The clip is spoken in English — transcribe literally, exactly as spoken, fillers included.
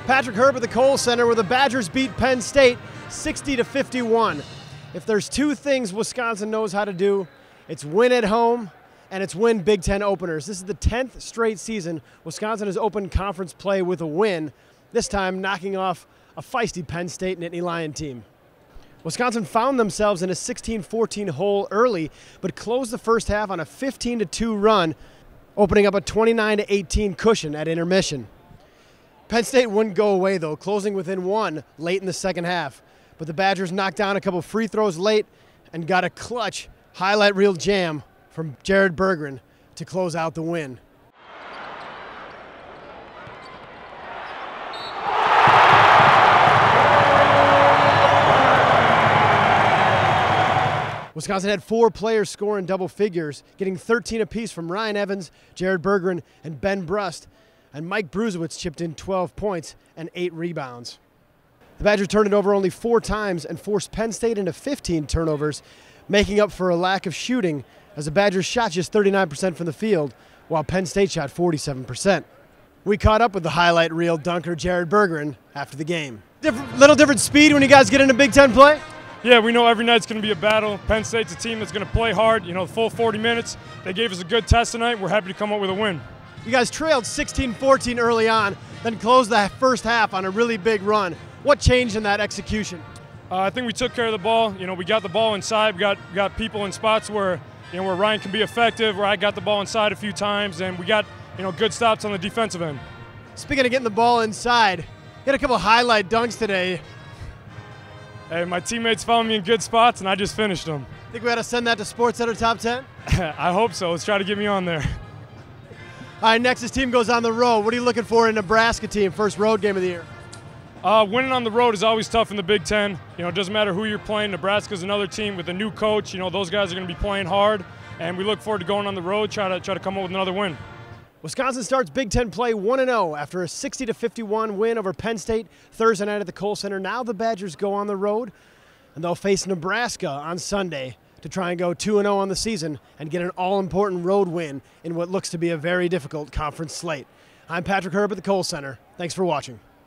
Patrick Herb at the Kohl Center, where the Badgers beat Penn State sixty to fifty-one. If there's two things Wisconsin knows how to do, it's win at home and it's win Big Ten openers. This is the tenth straight season Wisconsin has opened conference play with a win, this time knocking off a feisty Penn State Nittany Lion team. Wisconsin found themselves in a sixteen fourteen hole early, but closed the first half on a fifteen to two run, opening up a twenty-nine to eighteen cushion at intermission. Penn State wouldn't go away, though, closing within one late in the second half. But the Badgers knocked down a couple free throws late and got a clutch highlight reel jam from Jared Berggren to close out the win. Wisconsin had four players score in double figures, getting thirteen apiece from Ryan Evans, Jared Berggren, and Ben Brust. And Mike Bruzewicz chipped in twelve points and eight rebounds. The Badgers turned it over only four times and forced Penn State into fifteen turnovers, making up for a lack of shooting, as the Badgers shot just thirty-nine percent from the field, while Penn State shot forty-seven percent. We caught up with the highlight reel dunker Jared Berggren after the game. Different, little different speed when you guys get into Big Ten play? Yeah, we know every night's going to be a battle. Penn State's a team that's going to play hard, you know, the full forty minutes. They gave us a good test tonight. We're happy to come up with a win. You guys trailed sixteen fourteen early on, then closed the first half on a really big run. What changed in that execution? Uh, I think we took care of the ball. You know, we got the ball inside. We got, we got people in spots where, you know, where Ryan can be effective, where I got the ball inside a few times, and we got, you know, good stops on the defensive end. Speaking of getting the ball inside, you had a couple highlight dunks today. Hey, my teammates found me in good spots, and I just finished them. Think we ought to send that to SportsCenter Top ten? I hope so. Let's try to get me on there. All right, next, this team goes on the road. What are you looking for in a Nebraska team, first road game of the year? Uh, winning on the road is always tough in the Big Ten. You know, it doesn't matter who you're playing. Nebraska's another team with a new coach. You know, those guys are going to be playing hard, and we look forward to going on the road, try to try to come up with another win. Wisconsin starts Big Ten play one and oh after a sixty to fifty-one win over Penn State Thursday night at the Kohl Center. Now the Badgers go on the road, and they'll face Nebraska on Sunday to try and go two and oh on the season and get an all-important road win in what looks to be a very difficult conference slate. I'm Patrick Herb at the Kohl Center. Thanks for watching.